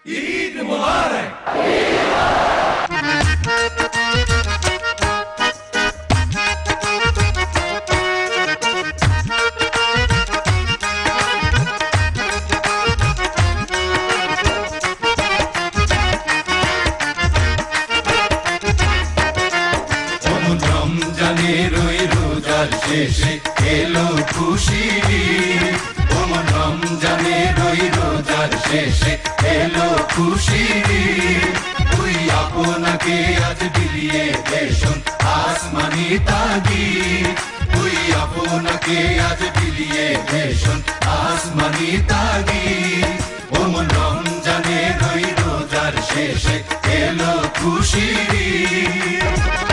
ঈদ মুবারক। রমজানের ওই রোজার শেষে এলো খুশির ঈদ। রমজানের ওই রোজার শেষে এলো খুশির ঈদ। তুই আপনাকে আজ বিলিয়ে দেশন আসমানি তাগিদ। তুই আপনাকে আজ বিলিয়ে দেশন আসমানি তাগিদ। রমজানের ওই রোজার শেষে এলো খুশির ঈদ।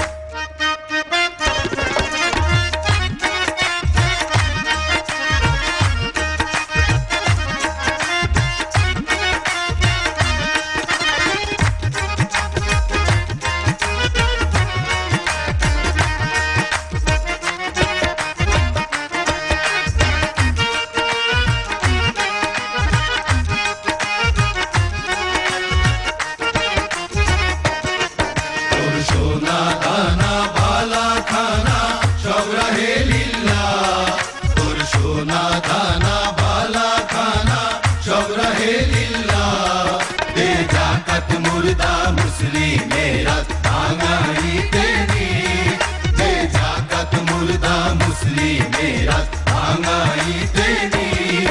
সোনা দানা বালা খানা সব রাহে লিল্লাহ। তোর সোনা দানা বালা খানা সব রাহে লিল্লাহ। দে জাকাত মুর্দা মুসলিমেরা ভাঙাইতে নি। দে জাকাত মুর্দা মুসলিমেরা ভাঙাইতে নি।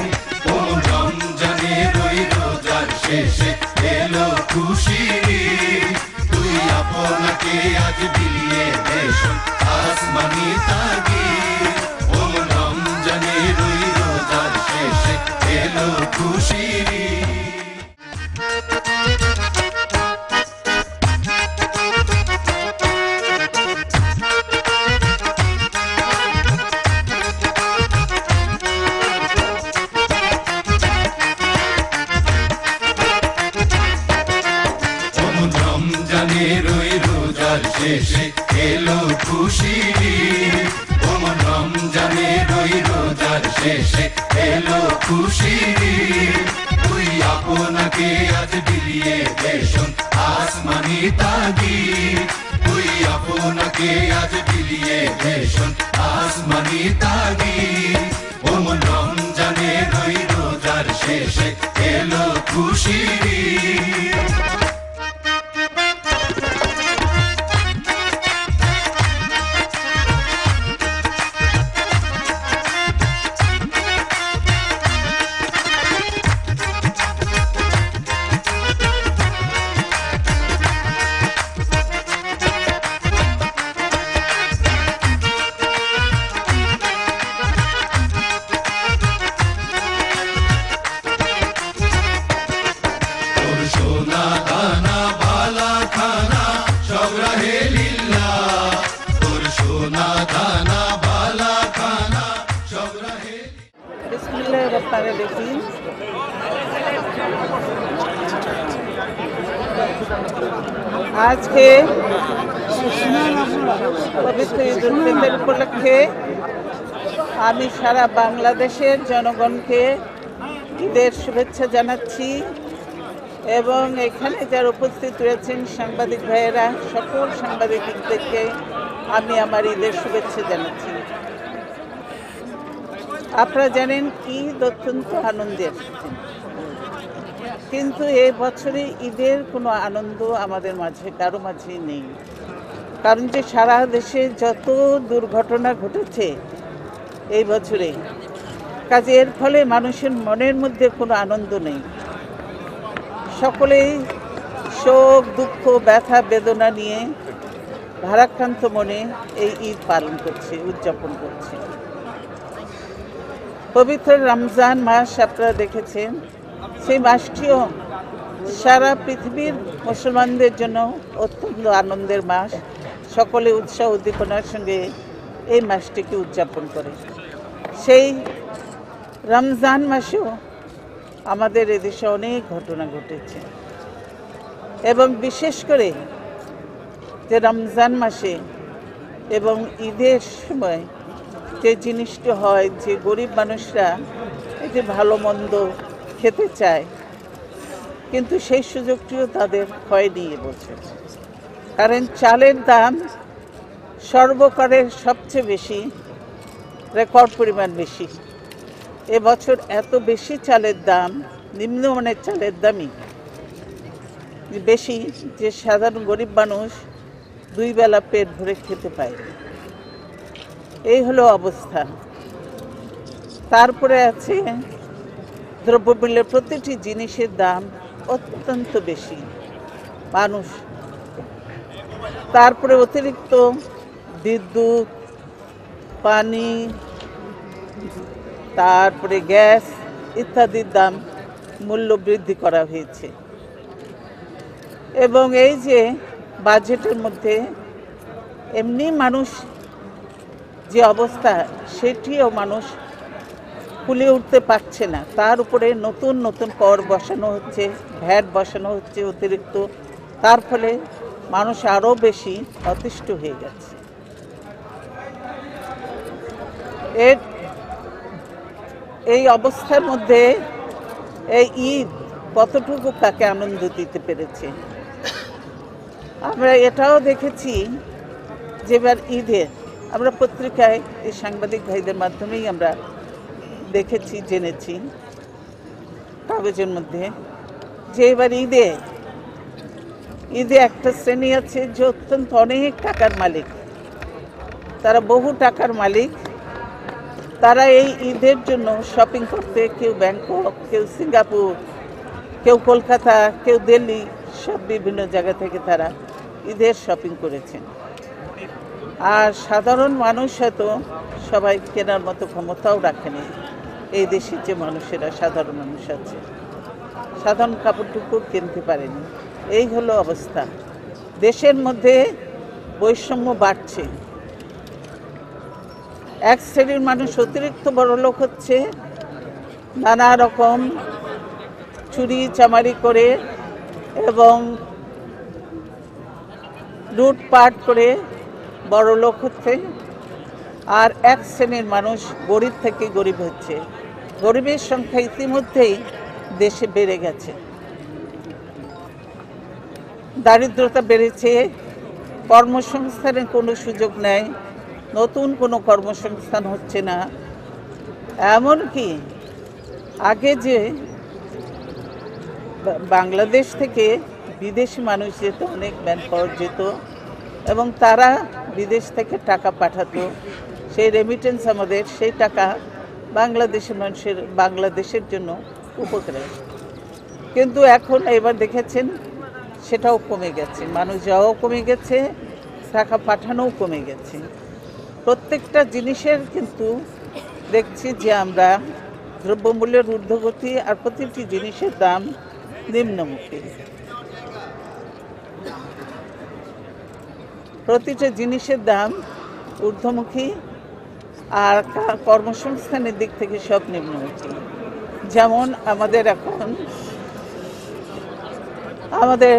রমজানের ওই রোজার শেষে এলো খুশির ঈদ। তুই আপনাকে আজ বিলিয়ে দেশন আসমানি তাগিদ। রমজানের ওই রোজার শেষে এলো খুশির ঈদ। রমজানের ওই রোজার শেষে এলো খুশির ঈদ। রমজানের ওই রোজার শেষে এলো খুশির ঈদ। তুই আপনাকে আজ বিলিয়ে দেশন আসমানি তাগিদ। তুই আপনাকে আজ বিলিয়ে দেশন আসমানি তাগিদ। রমজানের ওই রোজার শেষে এলো খুশির ঈদ। সোনা দানা বালা খানা সব রাহে লিল্লাহ। তোর সোনা দানা বালা খানা সব রাহে। বিসমিল্লাহির রহমানির রহিম। আজকে পবিত্র ঈদ উল ফিতর উপলক্ষে আমি সারা বাংলাদেশের জনগণকে ঈদের শুভেচ্ছা জানাচ্ছি এবং এখানে যারা উপস্থিত রয়েছেন সাংবাদিক ভাইয়েরা, সকল সাংবাদিকদেরকে আমি আমার ঈদের শুভেচ্ছা জানাচ্ছি। আপনারা জানেন ঈদ অত্যন্ত আনন্দের, কিন্তু এই বছরে ঈদের কোনো আনন্দ আমাদের মাঝে কারো মাঝে নেই। কারণ যে সারা দেশে যত দুর্ঘটনা ঘটেছে এই বছরে, কাজে এর ফলে মানুষের মনের মধ্যে কোনো আনন্দ নেই। সকলেই শোক, দুঃখ, ব্যথা, বেদনা নিয়ে ভারাক্রান্ত মনে এই ঈদ পালন করছে, উদযাপন করছে। পবিত্র রমজান মাস আপনারা দেখেছেন, সেই মাসটিও সারা পৃথিবীর মুসলমানদের জন্য অত্যন্ত আনন্দের মাস। সকলে উৎসাহ উদ্দীপনার সঙ্গে এই মাসটিকে উদযাপন করে। সেই রমজান মাসেও আমাদের এদেশে অনেক ঘটনা ঘটেছে এবং বিশেষ করে যে রমজান মাসে এবং ঈদের সময় যে জিনিসটা হয়, যে গরিব মানুষরা এই যে ভালো মন্দ খেতে চায়, কিন্তু সেই সুযোগটিও তাদের হয়নি এবছর। কারণ চালের দাম সর্বকালের সবচেয়ে বেশি, রেকর্ড পরিমাণ বেশি। এবছর এত বেশি চালের দাম, নিম্নমানের চালের দামই বেশি যে সাধারণ গরিব মানুষ দুই বেলা পেট ভরে খেতে পায়। এই হলো অবস্থা। তারপরে আছে দ্রব্যমূল্যের প্রতিটি জিনিসের দাম অত্যন্ত বেশি মানুষ। তারপরে অতিরিক্ত বিদ্যুৎ, পানি, তারপরে গ্যাস ইত্যাদির দাম মূল্য বৃদ্ধি করা হয়েছে। এবং এই যে বাজেটের মধ্যে এমনি মানুষ যে অবস্থা, সেটিও মানুষ কুলিয়ে উঠতে পারছে না। তার উপরে নতুন নতুন কর বসানো হচ্ছে, ভ্যাট বসানো হচ্ছে অতিরিক্ত। তার ফলে মানুষ আরও বেশি অতিষ্ঠ হয়ে গেছে। এই অবস্থার মধ্যে এই ঈদ কতটুকু কাকে আনন্দ দিতে পেরেছে। আমরা এটাও দেখেছি যে এবার ঈদে আমরা পত্রিকায় এই সাংবাদিক ভাইদের মাধ্যমেই আমরা দেখেছি, জেনেছি কাগজের মধ্যে, যে এবার ঈদে একটা শ্রেণী আছে যে অত্যন্ত অনেক টাকার মালিক, তারা বহু টাকার মালিক। তারা এই ঈদের জন্য শপিং করতে, কেউ ব্যাংকক, কেউ সিঙ্গাপুর, কেউ কলকাতা, কেউ দিল্লি, সব বিভিন্ন জায়গা থেকে তারা ঈদের শপিং করেছেন। আর সাধারণ মানুষ হয়তো সবাই কেনার মতো ক্ষমতাও রাখেনি। এই দেশের যে মানুষেরা, সাধারণ মানুষ আছে, সাধারণ কাপড়টুকু কিনতে পারেনি। এই হলো অবস্থা। দেশের মধ্যে বৈষম্য বাড়ছে। এক শ্রেণীর মানুষ অতিরিক্ত বড়লোক হচ্ছে, নানা রকম চুরি চামারি করে এবং লুটপাট করে বড়লোক হচ্ছে। আর এক শ্রেণীর মানুষ গরিব থেকে গরিব হচ্ছে। গরিবের সংখ্যা ইতিমধ্যেই দেশে বেড়ে গেছে, দারিদ্রতা বেড়েছে, কর্মসংস্থানের কোনো সুযোগ নেই, নতুন কোনো কর্মসংস্থান হচ্ছে না। এমনকি আগে যে বাংলাদেশ থেকে বিদেশি মানুষ যেত, অনেক ম্যান পাওয়ার যেত এবং তারা বিদেশ থেকে টাকা পাঠাতো, সেই রেমিটেন্স আমাদের, সেই টাকা বাংলাদেশের মানুষের, বাংলাদেশের জন্য উপকারে। কিন্তু এখন এবার দেখেছেন সেটাও কমে গেছে, মানুষ যাওয়াও কমে গেছে, টাকা পাঠানোও কমে গেছে। প্রত্যেকটা জিনিসের কিন্তু দেখছি যে আমরা দ্রব্যমূল্যের ঊর্ধ্বগতি আর প্রতিটি জিনিসের দাম নিম্নমুখী। প্রতিটা জিনিসের দাম ঊর্ধ্বমুখী আর কর্মসংস্থানের দিক থেকে সব নিম্নমুখী। যেমন আমাদের এখন আমাদের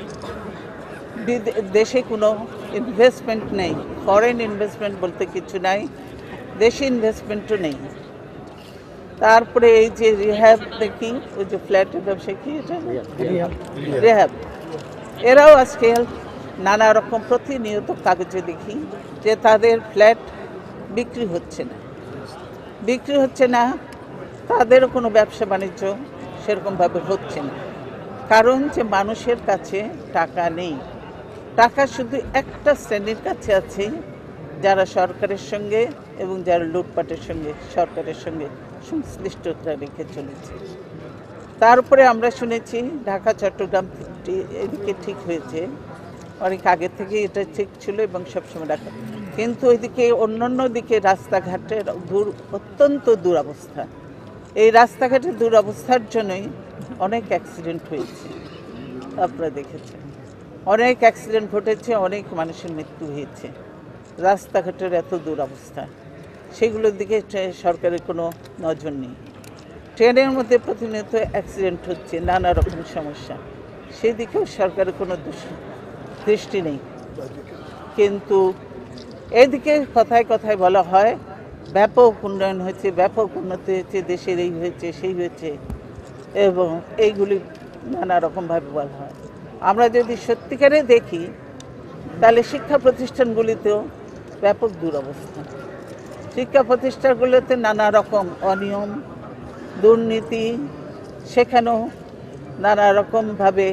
দেশে কোনো ইনভেস্টমেন্ট নেই, ফরেন ইনভেস্টমেন্ট বলতে কিছু নাই, দেশি ইনভেস্টমেন্টও নেই। তারপরে এই যে রিহ্যাব দেখি, ওই যে ফ্ল্যাটের ব্যবসা, কি এটা রিহ্যাব, এরাও আজকে নানা রকম প্রতিনিয়ত কাগজে দেখি যে তাদের ফ্ল্যাট বিক্রি হচ্ছে না, তাদেরও কোনো ব্যবসা বাণিজ্য সেরকমভাবে হচ্ছে না। কারণ যে মানুষের কাছে টাকা নেই, টাকা শুধু একটা শ্রেণীর কাছে আছে, যারা সরকারের সঙ্গে এবং যারা লুটপাটের সঙ্গে সরকারের সঙ্গে সংশ্লিষ্টতা রেখে চলেছে। তারপরে আমরা শুনেছি ঢাকা চট্টগ্রাম এদিকে ঠিক হয়েছে, অনেক আগে থেকে এটা ঠিক ছিল এবং সবসময় ঢাকা, কিন্তু ওইদিকে অন্যান্য দিকে রাস্তাঘাটের অত্যন্ত দুরবস্থা। এই রাস্তাঘাটের দুরবস্থার জন্যই অনেক অ্যাক্সিডেন্ট হয়েছে, আপনারা দেখেছেন, অনেক অ্যাক্সিডেন্ট ঘটেছে, অনেক মানুষের মৃত্যু হয়েছে। রাস্তাঘাটের এত দুরবস্থা, সেগুলোর দিকে সরকারের কোনো নজর নেই। ট্রেনের মধ্যে প্রতিনিয়ত অ্যাক্সিডেন্ট হচ্ছে, নানা রকম সমস্যা, সেদিকেও সরকারের কোনো দৃষ্টি নেই। কিন্তু এদিকে কথায় কথায় বলা হয় ব্যাপক উন্নয়ন হয়েছে, ব্যাপক উন্নতি হয়েছে, দেশের এই হয়েছে সেই হয়েছে, এবং এইগুলি নানা রকমভাবে বলা হয়। আমরা যদি সত্যিকারে দেখি তাহলে শিক্ষা প্রতিষ্ঠানগুলিতেও ব্যাপক দুরবস্থা। শিক্ষা প্রতিষ্ঠানগুলোতে নানা রকম অনিয়ম, দুর্নীতি, সেখানেও নানা রকমভাবে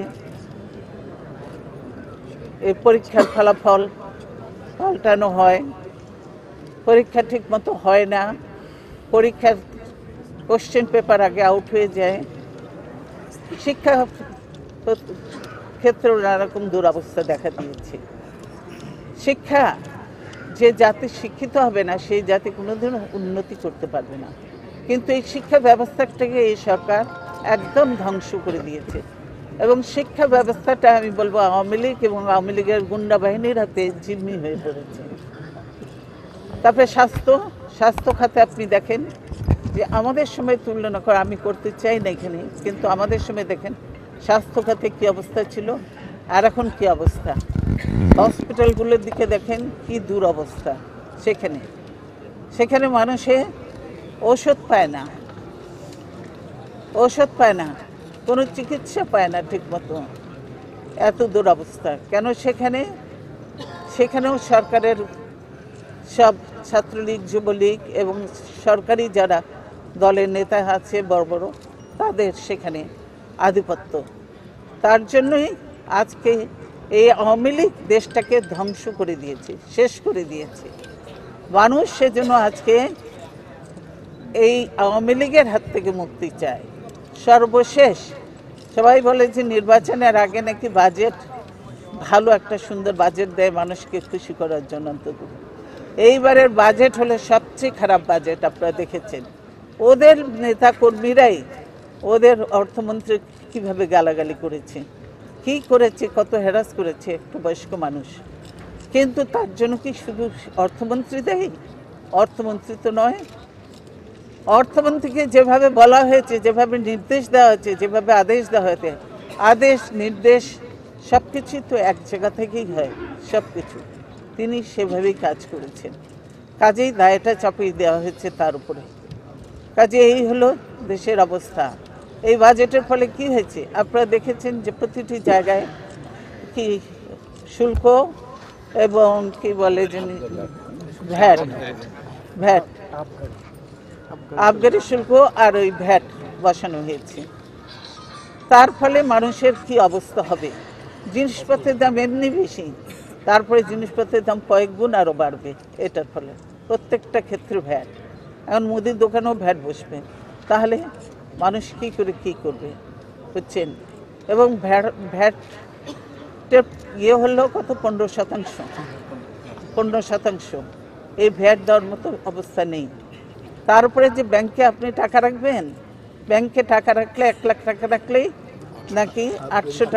এই পরীক্ষার ফলাফল পাল্টানো হয়, পরীক্ষা ঠিকমতো হয় না, পরীক্ষার কোশ্চেন পেপার আগে আউট হয়ে যায়। শিক্ষা ক্ষেত্রে নানা রকম দুরবস্থা দেখা দিয়েছে। শিক্ষা, যে জাতি শিক্ষিত হবে না সেই জাতি কোনোদিনও উন্নতি করতে পারবে না। কিন্তু এই শিক্ষা ব্যবস্থাটাকে এই সরকার একদম ধ্বংস করে দিয়েছে এবং শিক্ষা ব্যবস্থাটা আমি বলবো আওয়ামী লীগ এবং আওয়ামী লীগের গুন্ডা বাহিনীর হাতে জিম্মি হয়ে পড়েছে। তারপরে স্বাস্থ্য খাতে আপনি দেখেন যে আমাদের সময় তুলনা করে, আমি করতে চাই না এখানে, কিন্তু আমাদের সময় দেখেন স্বাস্থ্য খাতে কী অবস্থা ছিল আর এখন কী অবস্থা। হসপিটালগুলোর দিকে দেখেন কি দুরবস্থা। সেখানে মানুষে ওষুধ পায় না, কোনো চিকিৎসা পায় না ঠিকমতো, এত দুরবস্থা। কেন? সেখানেও সরকারের সব ছাত্রলীগ, যুবলীগ এবং সরকারি যারা দলের নেতা আছে বড় বড়, তাদের সেখানে আধিপত্য। তার জন্যই আজকে এই আওয়ামী লীগ দেশটাকে ধ্বংস করে দিয়েছে, শেষ করে দিয়েছে। মানুষ সেজন্য আজকে এই আওয়ামী লীগের হাত থেকে মুক্তি চায়। সর্বশেষ সবাই বলে যে নির্বাচনের আগে নাকি বাজেট, ভালো একটা সুন্দর বাজেট দেয় মানুষকে খুশি করার জন্য। অন্তত এইবারের বাজেট হলো সবচেয়ে খারাপ বাজেট। আপনারা দেখেছেন ওদের নেতা কর্মীরাই ওদের অর্থমন্ত্রী কিভাবে গালাগালি করেছে, কি করেছে, কত হ্যারাস করেছে একটা বয়স্ক মানুষ। কিন্তু তার জন্য কি শুধু অর্থমন্ত্রী দেয়? অর্থমন্ত্রী তো নয়। অর্থমন্ত্রীকে যেভাবে বলা হয়েছে, যেভাবে নির্দেশ দেওয়া হয়েছে, যেভাবে আদেশ দেওয়া হয়েছে, আদেশ নির্দেশ সব কিছুই তো এক জায়গা থেকেই হয়, সব কিছু তিনি সেভাবেই কাজ করেছেন। কাজেই দায়টা চাপিয়ে দেওয়া হয়েছে তার উপরে। কাজে এই হলো দেশের অবস্থা। এই বাজেটের ফলে কি হয়েছে আপনারা দেখেছেন যে প্রতিটি জায়গায় কি শুল্ক এবং কি বলে যে ভ্যাট আবগারি শুল্ক আর ওই ভ্যাট বসানো হয়েছে। তার ফলে মানুষের কি অবস্থা হবে? জিনিসপত্রের দাম এমনি বেশি, তারপরে জিনিসপত্রের দাম কয়েক গুণ আরও বাড়বে এটার ফলে। প্রত্যেকটা ক্ষেত্রে ভ্যাট। এখন মুদির দোকানেও ভ্যাট বসবে, তাহলে মানুষ কী করে কী করবে বুঝছেন? এবং ভ্যাটের ইয়ে হলো কত, 15%। এই ভ্যাট দেওয়ার মতো অবস্থা নেই। তার উপরে যে ব্যাংকে আপনি টাকা রাখবেন, ব্যাংকে টাকা রাখলে 1 লাখ টাকা রাখলেই নাকি 800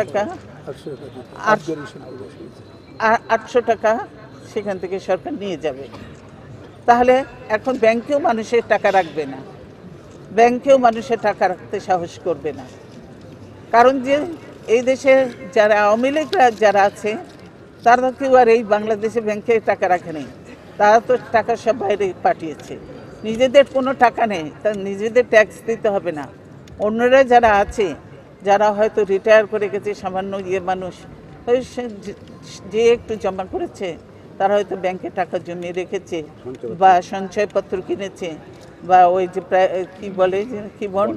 টাকা সেখান থেকে সরকার নিয়ে যাবে। তাহলে এখন ব্যাংকেও মানুষের টাকা রাখবে না, ব্যাংকেও মানুষের টাকা রাখতে সাহস করবে না। কারণ যে এই দেশে যারা আওয়ামী লীগরা যারা আছে তারা কেউ আর এই বাংলাদেশে ব্যাংকে টাকা রাখে নেই, তারা তো টাকা সব বাইরে পাঠিয়েছে। নিজেদের কোনো টাকা নেই, তার নিজেদের ট্যাক্স দিতে হবে না। অন্যরা যারা আছে, যারা হয়তো রিটায়ার করে গেছে, সামান্য মানুষ যে একটু জমা করেছে, তারা হয়তো ব্যাংকে টাকা জমিয়ে রেখেছে বা সঞ্চয়পত্র কিনেছে বা ওই যে কি বলে কি বন্ড,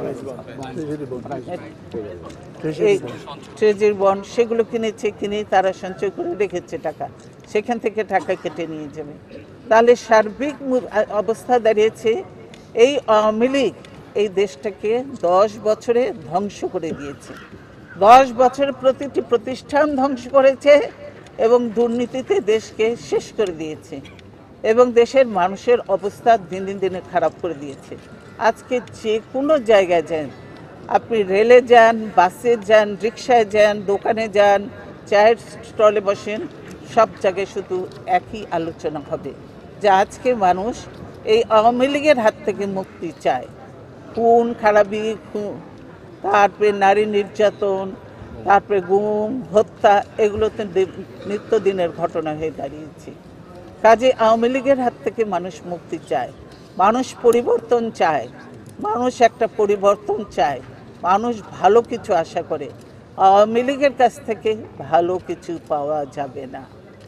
ট্রেজারি বন্ড, সেগুলো কিনে তারা সঞ্চয় করে রেখেছে টাকা, সেখান থেকে টাকা কেটে নিয়ে যাবে। তাহলে সার্বিক অবস্থা দাঁড়িয়েছে এই আওয়ামী লীগ এই দেশটাকে 10 বছরে ধ্বংস করে দিয়েছে। 10 বছরে প্রতিটি প্রতিষ্ঠান ধ্বংস করেছে এবং দুর্নীতিতে দেশকে শেষ করে দিয়েছে এবং দেশের মানুষের অবস্থা দিনে খারাপ করে দিয়েছে। আজকে যে কোনো জায়গায় যান, আপনি রেলে যান, বাসে যান, রিক্সায় যান, দোকানে যান, চায়ের স্টলে বসেন, সব জায়গায় শুধু একই আলোচনা হবে যে আজকে মানুষ এই আওয়ামী লীগের হাত থেকে মুক্তি চায়। খুন খারাপি, তারপরে নারী নির্যাতন, তারপরে গুম, হত্যা, এগুলোতে নিত্যদিনের ঘটনা হয়ে দাঁড়িয়েছে। কাজে আওয়ামী লীগের হাত থেকে মানুষ মুক্তি চায়, মানুষ পরিবর্তন চায়, মানুষ একটা পরিবর্তন চায়। মানুষ ভালো কিছু আশা করে। আওয়ামী লীগের কাছ থেকে ভালো কিছু পাওয়া যাবে না,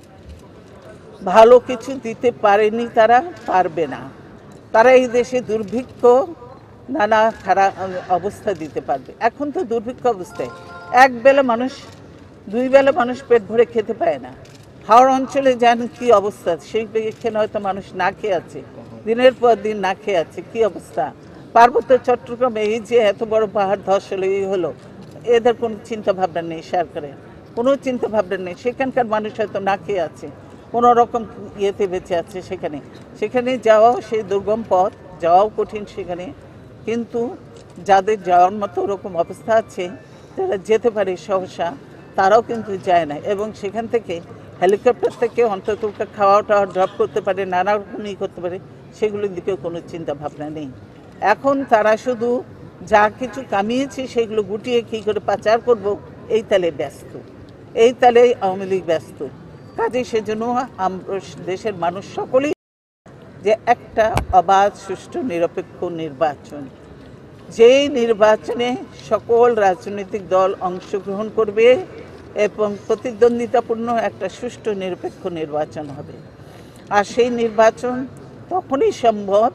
ভালো কিছু দিতে পারেনি, তারা পারবে না। তারা এই দেশে দুর্ভিক্ষ নানা খারাপ অবস্থা দিতে পারবে। এখন তো দুর্ভিক্ষ অবস্থায় এক বেলা মানুষ, দুই বেলা মানুষ পেট ভরে খেতে পায় না। হাওড় অঞ্চলে যান কি অবস্থা, সেইখানে হয়তো মানুষ না খেয়ে আছে, দিনের পর দিন না খেয়ে আছে, কি অবস্থা। পার্বত্য চট্টগ্রামে এই যে এত বড় পাহাড় ধস হলো, এই হলো, এদের কোনো চিন্তা ভাবনা নেই, সরকারের কোনো চিন্তা ভাবনা নেই। সেখানকার মানুষ হয়তো না খেয়ে আছে, কোনো রকম ইয়েতে বেঁচে আছে। সেখানে যাওয়াও সেই দুর্গম পথ, যাওয়াও কঠিন সেখানে। কিন্তু যাদের যাওয়ার মতো ওরকম অবস্থা আছে, যারা যেতে পারে সহসা, তারাও কিন্তু যায় না। এবং সেখান থেকে হেলিকপ্টার থেকে অন্তত খাওয়া টাওয়া ড্রপ করতে পারে, নানা রকমই করতে পারে, সেগুলোর দিকেও কোনো চিন্তা ভাবনা নেই। এখন তারা শুধু যা কিছু কামিয়েছে সেগুলো গুটিয়ে কী করে পাচার করব, এই তালে ব্যস্ত, এই তালে আওয়ামী লীগ ব্যস্ত। কাজে সেজন্য আমরা দেশের মানুষ সকলেই যে একটা অবাধ, সুষ্ঠু, নিরপেক্ষ নির্বাচন, যেই নির্বাচনে সকল রাজনৈতিক দল অংশগ্রহণ করবে এবং প্রতিদ্বন্দ্বিতাপূর্ণ একটা সুষ্ঠু নিরপেক্ষ নির্বাচন হবে। আর সেই নির্বাচন তখনই সম্ভব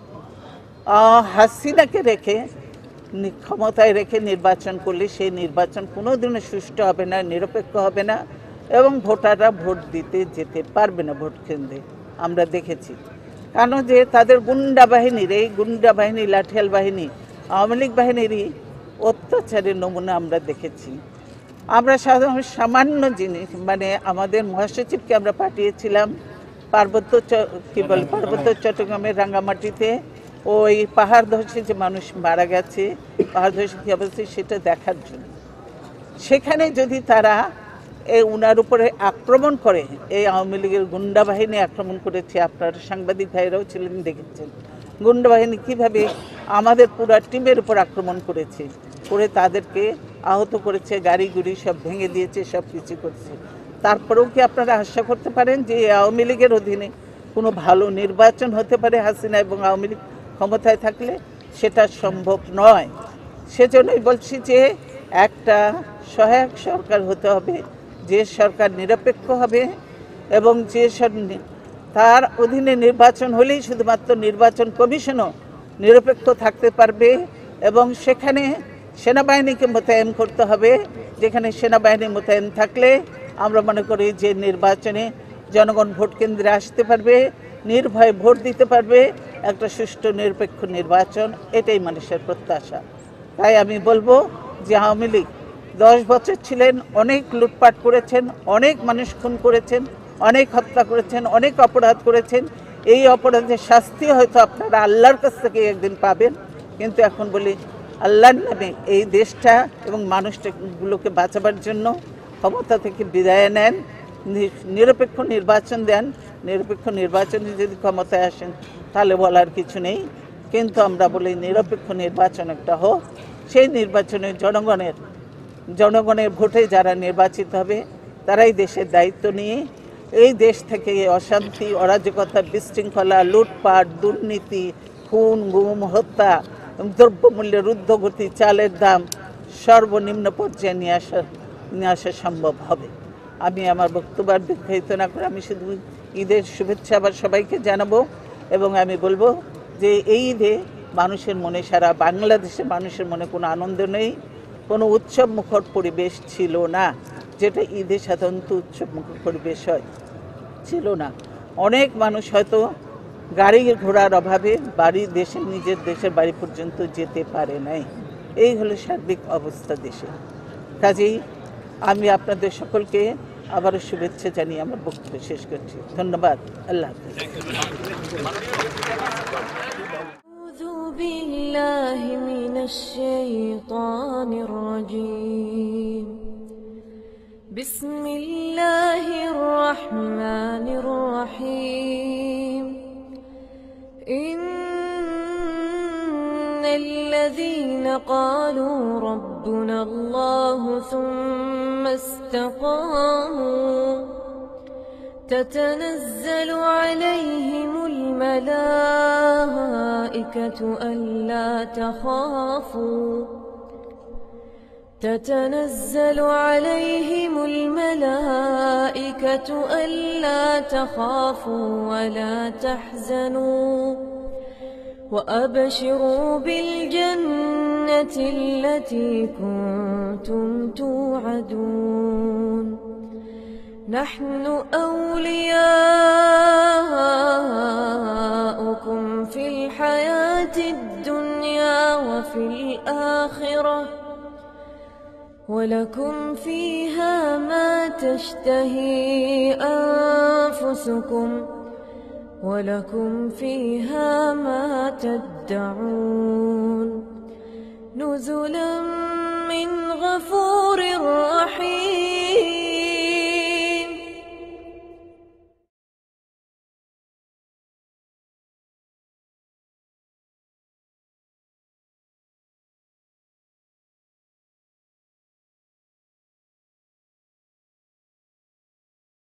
হাসিনাকে রেখে, ক্ষমতায় রেখে নির্বাচন করলে সেই নির্বাচন কোনো দিনও সুষ্ঠু হবে না, নিরপেক্ষ হবে না, এবং ভোটাররা ভোট দিতে যেতে পারবে না ভোট কেন্দ্রে। আমরা দেখেছি, কারণ যে তাদের গুন্ডা বাহিনীর, এই গুন্ডা বাহিনী, লাঠিয়াল বাহিনী, আওয়ামী লীগ বাহিনীরই অত্যাচারের নমুনা আমরা দেখেছি। আমরা সামান্য জিনিস, মানে আমাদের মহাসচিবকে আমরা পাঠিয়েছিলাম পার্বত্য চট্টগ্রামের রাঙ্গামাটিতে ওই পাহাড় ধসে যে মানুষ মারা গেছে, পাহাড় ধসে কী অবস্থা সেটা দেখার জন্য। সেখানে যদি তারা উনার উপরে আক্রমণ করে, এই আওয়ামী লীগের গুন্ডা বাহিনী আক্রমণ করেছে, আপনার সাংবাদিক ভাইরাও ছিলেন, দেখেছেন গুন্ডা বাহিনী কীভাবে আমাদের পুরো টিমের উপর আক্রমণ করেছে, করে তাদেরকে আহত করেছে, গাড়ি গুড়ি সব ভেঙে দিয়েছে, সব কিছু করেছে। তারপরেও কি আপনারা আশা করতে পারেন যে আওয়ামী লীগের অধীনে কোনো ভালো নির্বাচন হতে পারে হাসিনা এবং আওয়ামী লীগ ক্ষমতায় থাকলে? সেটা সম্ভব নয়। সেজন্যই বলছি যে একটা সহায়ক সরকার হতে হবে, যে সরকার নিরপেক্ষ হবে এবং যে তার অধীনে নির্বাচন হলেই শুধুমাত্র নির্বাচন কমিশনও নিরপেক্ষ থাকতে পারবে। এবং সেখানে সেনাবাহিনীকে মোতায়েন করতে হবে, যেখানে সেনাবাহিনী মোতায়েন থাকলে আমরা মনে করি যে নির্বাচনে জনগণ ভোট কেন্দ্রে আসতে পারবে, নির্ভয়ে ভোট দিতে পারবে, একটা সুষ্ঠু নিরপেক্ষ নির্বাচন, এটাই মানুষের প্রত্যাশা। তাই আমি বলবো যে আওয়ামী লীগ 10 বছর ছিলেন, অনেক লুটপাট করেছেন, অনেক মানুষ খুন করেছেন, অনেক হত্যা করেছেন, অনেক অপরাধ করেছেন। এই অপরাধের শাস্তি হয়তো আপনারা আল্লাহর কাছ থেকে একদিন পাবেন। কিন্তু এখন বলি, আল্লাহর নামে এই দেশটা এবং মানুষগুলোকে বাঁচাবার জন্য ক্ষমতা থেকে বিদায় নেন, নিরপেক্ষ নির্বাচন দেন। নিরপেক্ষ নির্বাচনে যদি ক্ষমতায় আসেন তাহলে বলার কিছু নেই, কিন্তু আমরা বলি নিরপেক্ষ নির্বাচন একটা হোক। সেই নির্বাচনে জনগণের ভোটে যারা নির্বাচিত হবে তারাই দেশের দায়িত্ব নিয়ে এই দেশ থেকে অশান্তি, অরাজকতা, বিশৃঙ্খলা, লুটপাট, দুর্নীতি, খুন, গুম, হত্যা, দ্রব্যমূল্যের ঊর্ধ্বগতি, চালের দাম সর্বনিম্ন পর্যায়ে নিয়ে আসা সম্ভব হবে। আমি আমার বক্তব্য দীর্ঘায়িত না করে আমি শুধু ঈদের শুভেচ্ছা আবার সবাইকে জানাবো, এবং আমি বলবো যে এই ঈদে মানুষের মনে, সারা বাংলাদেশের মানুষের মনে কোনো আনন্দ নেই, কোনো উৎসব মুখর পরিবেশ ছিল না, যেটা ঈদে সাধারণত উৎসব মুখর পরিবেশ হয়, ছিল না। অনেক মানুষ হয়তো গাড়ি ঘোড়ার অভাবে নিজের দেশের বাড়ি পর্যন্ত যেতে পারে নাই। এই হলো সার্বিক অবস্থা দেশে। কাজেই আমি আপনাদের সকলকে আবারও শুভেচ্ছা জানিয়ে আমার বক্তব্য শেষ করছি। ধন্যবাদ। আল্লাহ হাফেজ। أعوذ بالله من الشيطان الرجيم. بسم الله الرحمن الرحيم. إن الذين قالوا ربنا الله ثم استقاموا تتنزل عليهم الملائكة ألا تخافوا تتنزل عليهم الملائكة ألا تخافوا ولا تحزنوا وأبشروا بالجنة التي كنتم توعدون نحن أولياؤكم في الحياة الدنيا وفي الآخرة ولكم فيها ما تشتهي أنفسكم ولكم فيها ما تدعون نزلا من غفور